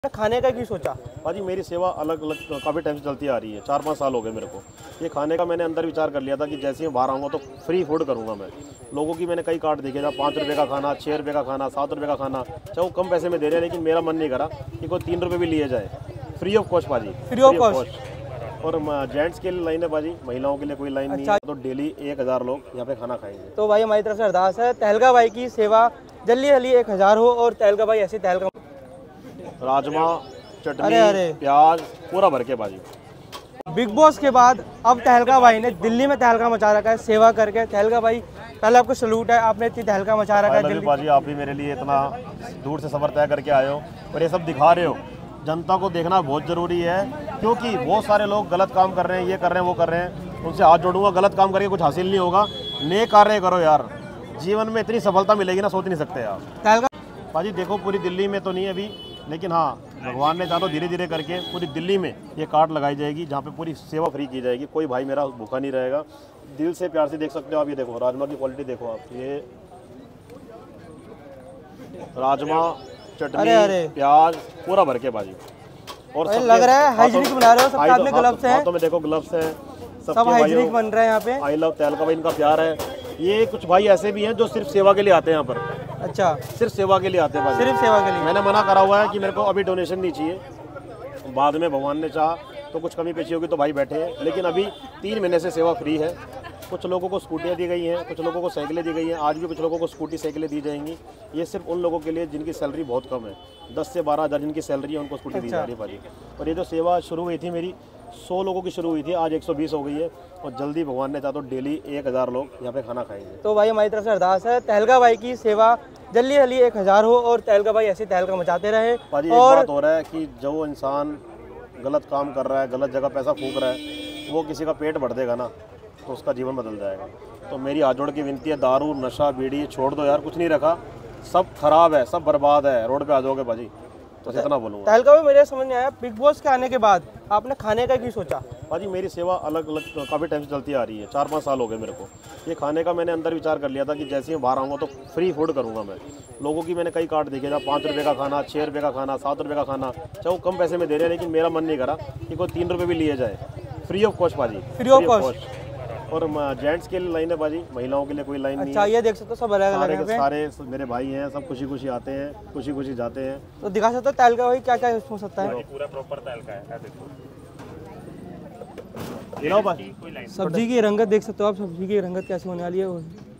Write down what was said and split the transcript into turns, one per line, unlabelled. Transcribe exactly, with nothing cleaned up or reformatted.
खाने का क्यों सोचा?
भाजी मेरी सेवा अलग अलग काफ़ी टाइम से चलती आ रही है, चार पाँच साल हो गए मेरे को। ये खाने का मैंने अंदर विचार कर लिया था कि जैसे ही बाहर आऊँगा तो फ्री फूड करूँगा मैं। लोगों की मैंने कई कार्ड देखे था, पाँच रुपये का खाना, छः रुपये का खाना, सात रुपये का खाना, चाहे वो कम पैसे में दे रहे हैं, लेकिन मेरा मन नहीं करा कि कोई तीन रुपये भी लिए जाए, फ्री ऑफ कॉस्ट भाजी,
फ्री ऑफ कॉस्ट।
और जेंट्स के लिए लाइन है भाजी, महिलाओं के लिए कोई लाइन नहीं है। तो डेली एक हज़ार लोग यहाँ पे खाना खाएंगे।
तो भाई हमारी तरफ से अरदास है, तहलका भाई की सेवा जल्दी जल्दी एक हज़ार हो और तहलका भाई ऐसे तहलका
राजमा, चटनी, प्याज पूरा भर के भाजी।
बिग बॉस के बाद अब तहलका भाई ने दिल्ली में तहलका मचा रखा है सेवा करके। तहलका भाई पहले आपको सलूट है, आपने इतनी तहलका मचा रखा है दिल्ली।
भाजी आप भी मेरे लिए इतना दूर से सफर तय करके आए हो और ये सब दिखा रहे हो। जनता को देखना बहुत ज़रूरी है, क्योंकि बहुत सारे लोग गलत काम कर रहे हैं, ये कर रहे हैं, वो कर रहे हैं। उनसे हाथ जोड़ूंगा, गलत काम करके कुछ हासिल नहीं होगा। नेक कार्य करो यार, जीवन में इतनी सफलता मिलेगी ना, सोच नहीं सकते यार।
तहलका
भाजी देखो, पूरी दिल्ली में तो नहीं अभी, लेकिन हाँ भगवान ने चाहा तो धीरे धीरे करके पूरी दिल्ली में ये कार्ड लगाई जाएगी, जहाँ पे पूरी सेवा फ्री की जाएगी। कोई भाई मेरा भूखा नहीं रहेगा। दिल से प्यार से देख सकते हो आप। ये देखो राजमा की क्वालिटी देखो आप, ये राजमा, चटनी, प्याज पूरा भर के भाजी। और
लग रहा है हाइजीनिक बना रहे हो, सबके हाथ में ग्लव्स हैं।
हाथों में देखो ग्लव्स हैं,
सब हाइजीनिक बन रहे हैं यहाँ पे।
आई लव तहलका भाई, इनका प्यार है। ये कुछ भाई ऐसे भी हैं जो सिर्फ सेवा के लिए आते हैं यहाँ पर।
अच्छा,
सिर्फ सेवा के लिए आते हैं भाई,
सिर्फ सेवा के लिए।
मैंने मना करा हुआ है कि मेरे को अभी डोनेशन नहीं चाहिए, बाद में भगवान ने चाहा तो कुछ कमी पेशी होगी तो भाई बैठे हैं, लेकिन अभी तीन महीने से सेवा फ्री है। कुछ लोगों को स्कूटियाँ दी गई हैं, कुछ लोगों को साइकिलें दी गई हैं, आज भी कुछ लोगों को स्कूटी साइकिलें दी जाएंगी। ये सिर्फ उन लोगों के लिए जिनकी सैलरी बहुत कम है, दस से बारह हज़ार जिनकी सैलरी है, उनको स्कूटी दी जा रही है भाजी। और ये जो सेवा शुरू हुई थी मेरी, सौ लोगों की शुरू हुई थी, आज एक सौ बीस हो गई है। और जल्दी भगवान ने चाहा तो डेली एक हज़ार लोग यहाँ पे खाना खाएंगे।
तो भाई हमारी तरफ से अरदास है, तहलका भाई की सेवा जल्दी जल्दी एक हज़ार हो और तहलका भाई ऐसे तहलका मचाते रहे।
भाजी एक बात हो रहा है कि जो इंसान गलत काम कर रहा है, गलत जगह पैसा फूक रहा है, वो किसी का पेट भर देगा ना तो उसका जीवन बदल जाएगा। तो मेरी हाथ जोड़ की विनती है, दारू, नशा, बीड़ी छोड़ दो यार, कुछ नहीं रखा, सब खराब है, सब बर्बाद है, रोड पे आ जाओगे भाजी। तो इतना बोलूँगा।
तहलका भाई मेरे समझ में आया, बिग बॉस के आने के बाद आपने खाने का क्यों सोचा?
भाजी मेरी सेवा अलग अलग काफ़ी टाइम से चलती आ रही है, चार पाँच साल हो गए मेरे को। ये खाने का मैंने अंदर विचार कर लिया था कि जैसे ही बाहर आऊँगा तो फ्री फूड करूँगा मैं। लोगों की मैंने कई कार्ड देखे था, पाँच रुपये का खाना, छः रुपये का खाना, सात रुपये का खाना, चाहे वो कम पैसे में दे रहे हैं, लेकिन मेरा मन नहीं करा कि कोई तीन रुपये भी लिए जाए, फ्री ऑफ कॉस्ट भाजी,
फ्री ऑफ कॉस्ट।
और जेंट्स के लिए लाइन है भाजी, महिलाओं के लिए कोई लाइन नहीं है।
अच्छा, ये देख सकते हो सब अलग अलग
है, सारे मेरे भाई हैं, सब खुशी खुशी आते हैं, खुशी खुशी जाते हैं।
तो दिखा सकते हो तहलका भाई क्या क्या हो सकता है?
पूरा प्रॉपर तहलका है, देखो
सब्जी की रंगत देख सकते हो आप, सब्जी की रंगत कैसे होने वाली है।